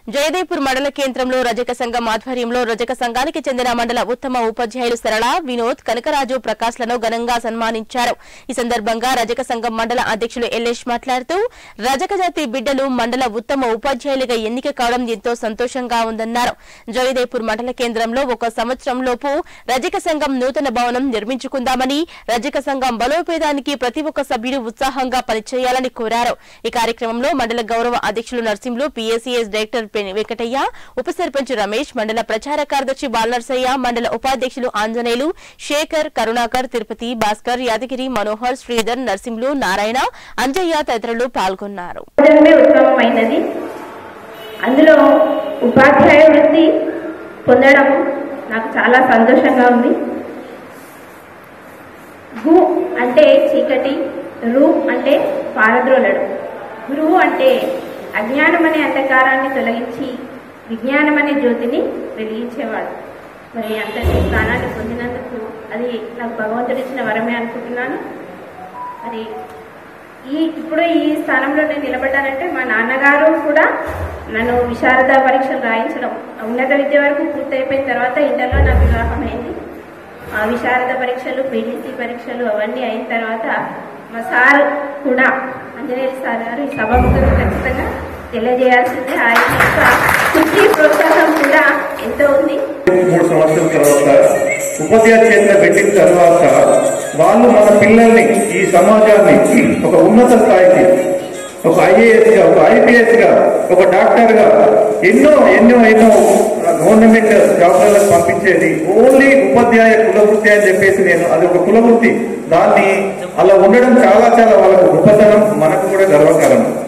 జయదేవ్పూర్ మండల కేంద్రంలో రజక సంఘం ఆధ్వర్యంలో రజక సంఘానికి చెందిన మండల ఉత్తమ ఉపాధ్యాయులు సరళ, వినోద్, కనకరాజు, ప్రకాశ్లను ఘనంగా సన్మానించారు. ఈ సందర్భంగా రజక సంఘం మండల అధ్యక్షులు ఎల్లేష్ మాట్లాడుతూ రజక జాతి బిడ్డలు మండల ఉత్తమ ఉపాధ్యాయులుగా ఎన్నిక కావడం ఎంతో సంతోషంగా ఉందన్నారు. జయదేవ్పూర్ మండల కేంద్రంలో 1 సంవత్సరంలోపు రజక సంఘం నూతన భవనం నిర్మించుకుందామని, రజక సంఘం బలోపేతానికి ప్రతి ఒక్క సభ్యుడు ఉత్సాహంగా పనిచేయాలని కోరారు. ఈ కార్యక్రమంలో మండల గౌరవ అధ్యక్షులు నర్సింహులు, పీఏసీఎస్ డైరెక్టర్ వెంకటయ్య, ఉప సర్పంచ్ రమేష్, మండల ప్రచార కార్యదర్శి బాలనర్సయ్య, మండల ఉపాధ్యక్షులు ఆంజనేయులు, శేఖర్, కరుణాకర్, తిరుపతి, భాస్కర్, యాదగిరి, మనోహర్, శ్రీధర్, నర్సింహులు, నారాయణ, అంజయ్య తదితరులు పాల్గొన్నారు. అందులో ఉపాధ్యాయ వృత్తి పొందడం నాకు చాలా సంతోషంగా ఉంది. గు అంటే చీకటి, రు అంటే పారద్రోలడం, గురువు అంటే అజ్ఞానం అనే అంధకారాన్ని తొలగించి విజ్ఞానం అనే జ్యోతిని వెలిగించేవాడు. మరి అంతటి స్థానాన్ని పొందినందుకు అది నాకు భగవంతుడు ఇచ్చిన వరమే అనుకుంటున్నాను. మరి ఇప్పుడు ఈ స్థానంలో నేను నిలబడ్డానంటే మా నాన్నగారు కూడా నన్ను విశారద పరీక్షలు రాయించడం, ఉన్నత విద్య వరకు పూర్తయిపోయిన తర్వాత ఇంటర్లో నా వివాహం అయింది. ఆ విశారద పరీక్షలు, పీటీసీ పరీక్షలు అవన్నీ అయిన తర్వాత మా సార్ కూడా, అంజనేయులు సార్ గారు, ఈ సభాముఖంగా ఖచ్చితంగా తెలియజేయాల్సిందే. ఆయన యొక్క కృషి ప్రోత్సాహం కూడా ఎంతో ఉంది. 3 సంవత్సరాల తర్వాత ఉపాధ్యాయ క్షేత్రం పెట్టిన తర్వాత వాళ్ళు మన పిల్లల్ని, ఈ సమాజాన్ని ఒక ఉన్నత స్థాయికి, ఒక ఐఏఎస్ గా, ఒక ఐపీఎస్ గా, ఒక డాక్టర్ గా ఎన్నో గవర్నమెంట్ జాబ్లకు పంపించేది ఓన్లీ ఉపాధ్యాయ కులవృత్తి అని చెప్పేసి నేను అది ఒక కులవృత్తి, దాన్ని అలా ఉండడం చాలా వాళ్ళకు గొప్పతనం, మనకు కూడా గర్వకారణం.